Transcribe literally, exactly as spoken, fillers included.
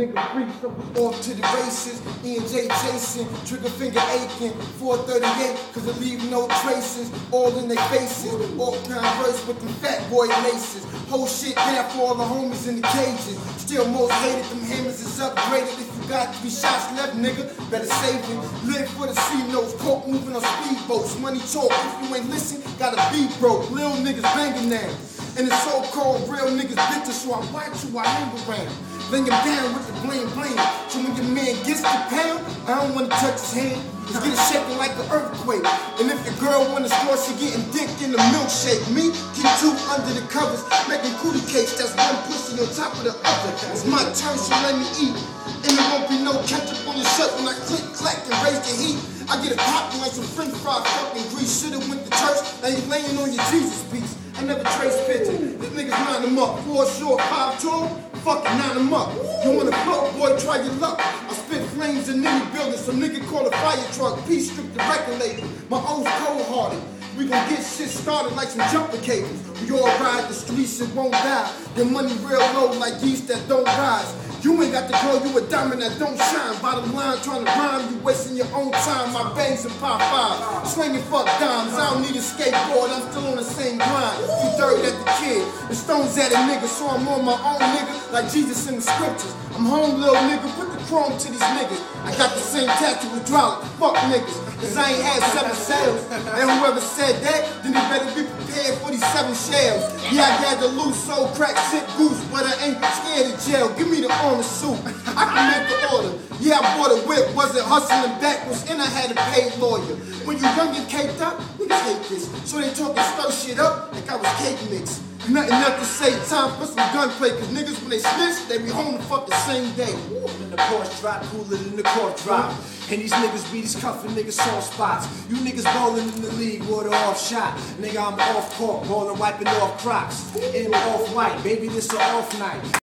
Nigga freaks up off to the races, E and J Jason, trigger finger aching, four thirty-eight, cause I leave no traces, all in their faces, all kind verse with them fat boy laces, whole shit down for all the homies in the cages, still most hated, them hammers is upgraded, if you got three shots left, nigga, better save it, live for the C-notes, coke moving on speedboats, money talk, if you ain't listen, gotta be broke, little niggas banging now. And the so-called real niggas bitter, so I watch who I hang around. Lay him down with the blame blame. So when your man gets the pound, I don't wanna touch his hand. He's getting shaking like an earthquake. And if your girl wanna score, she getting dicked in the milkshake. Me, keep two under the covers, making cootie cakes. That's one pussy on top of the other. It's my turn, so let me eat. And there won't be no ketchup on the shirt when I click, clack, and raise the heat. I get it poppin' like some french fry fucking grease. Should've went to church, now you laying on your Jesus piece. I never trace picture. These niggas line them up. Four short, five tall, fucking line them up. You wanna blow, boy, try your luck. I spit flames in any building. Some nigga call a fire truck. Peace strip the record label. My O's cold-hearted. We gon' get shit started like some jumper cables. We all ride the streets and won't die. Your money real low like geese that don't rise. You ain't got to call you a diamond that don't shine. Bottom line, trying to rhyme, you wasting your own time. My bangs and pop five, slinging fuck dimes. I don't need a skateboard, I'm still on the same grind. You dirty at the kid, the stones at a nigga, so I'm on my own nigga, like Jesus in the scriptures. I'm home, little nigga, put the chrome to these niggas. I got the same tattoo hydraulic, fuck niggas, cause I ain't had seven shells. And whoever said that, then they better be prepared for these seven shells. Yeah, I got the loose soul, crack, sick goose, but I ain't scared of jail. Give me the armor suit, I can make the order. Yeah, I bought a whip, wasn't hustling backwards, and I had a paid lawyer. When you young and caked up, niggas hate this. So they talking stir shit up like I was cake mix. Nothing else to say, time for some gunplay, cause niggas when they snitch, they be home the fuck the same day. When the Porsche drop, cooler than the court drop. And these niggas be these cuffin' niggas soft spots. You niggas ballin' in the league, water off shot. Nigga, I'm off court, ballin' wiping off Crocs. In off white, baby, this a off night.